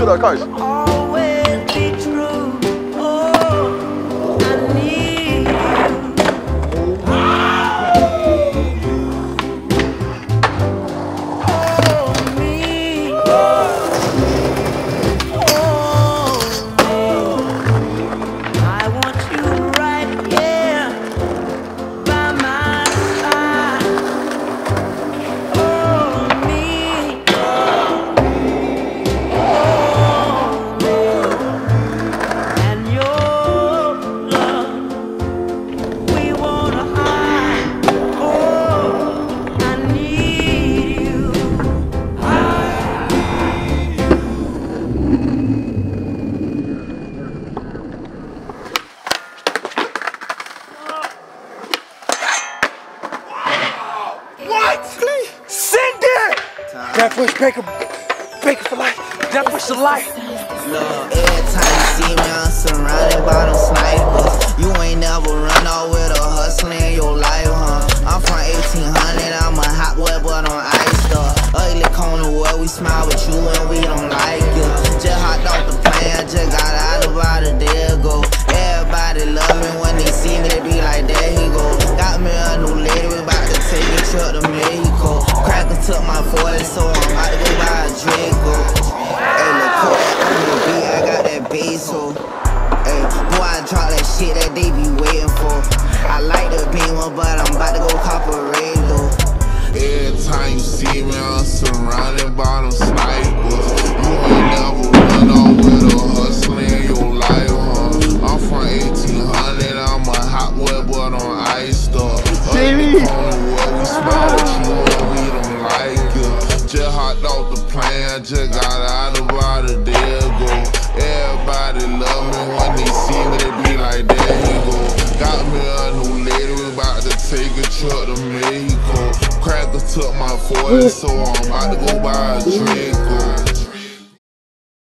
da kanshi. That push Baker for life. That push the life. Look, every time you see me, I'm surrounded by them snipers. You ain't never run out with a hustle in your life, huh? I'm from 1800, I'm a hot boy, but on ice stuff. Ugly corner where we smile with you and we don't like you. Just hopped off the plane, just got out about a day ago. Everybody love me when they see me, they be like, there he go. Got me a new lady, we about to take a trip to Mexico. Cracker took my 40, so I'm about to go buy a Draco. Hey, look, put that on the beat, I got that bass, so. Hey, boy, I drop that shit that they be waiting for. I like the Beamer, but I'm about to go cop a radio. Every time you see me, I'm surrounded by them snipers. You ain't never run off with a hustle in your life, huh? I'm from 1800, I'm a hot boy, but on ice stuff. Ugly corner where we smile at you and we don't like you. Just hopped off the plane, just got out about a day ago. Everybody love me when they see me, they be like, there he go. Got me a new lady, we about to take a trip to Mexico. Cracker took my 40, so I'm about to go buy a Draco.